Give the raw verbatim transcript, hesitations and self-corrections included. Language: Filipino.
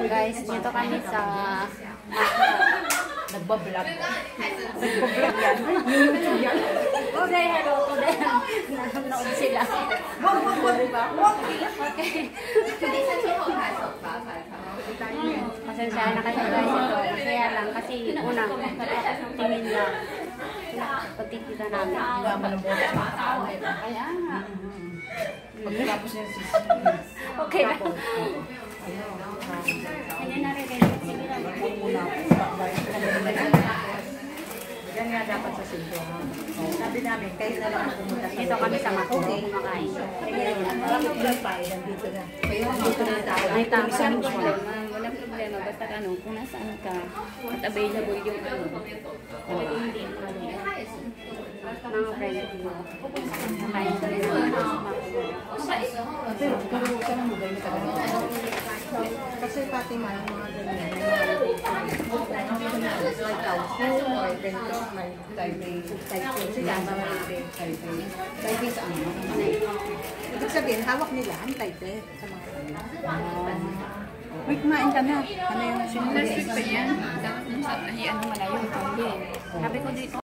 Guys, dito kami sa nagbablog. Nagbablog yan. YouTube yan. Today, hello, today. Nanonood sila. Wag, wag, wag, wag. Okay. Pasensya na kasi guys ito. Kaya lang kasi una, tingin lang. Pagkikita namin. Kaya nga. Pagkatapos niya si okay na. Hindi na rin. Sige lang. Yan nga dapat sa Cebu. Sabi namin, kayo na lang pumunta sa Dito kami sa Mako. Kumakain. Maraming vlog pa eh, nandito na. Nandito na tayo. Ay, tama. Walang problema. Walang problema. Basta ano, kung nasaan ka at available yung ano. Talaga hindi. Mga friends mo. Kain sa rin naman sa Mako. Pero, pero ka na mobile na talaga. Kasi pati man, mga ganyan. May Taofu, may Bento, may Taipei. Taipei sila, mga Taipei. Taipei sa ano? Ibig sabihin, hawak nila ang Taipei sa mga kanila. Uy, kumain ka na. Ano yung Last week pa yan. Dapat nung sa ano malayo ang kambing. sabi ko dito?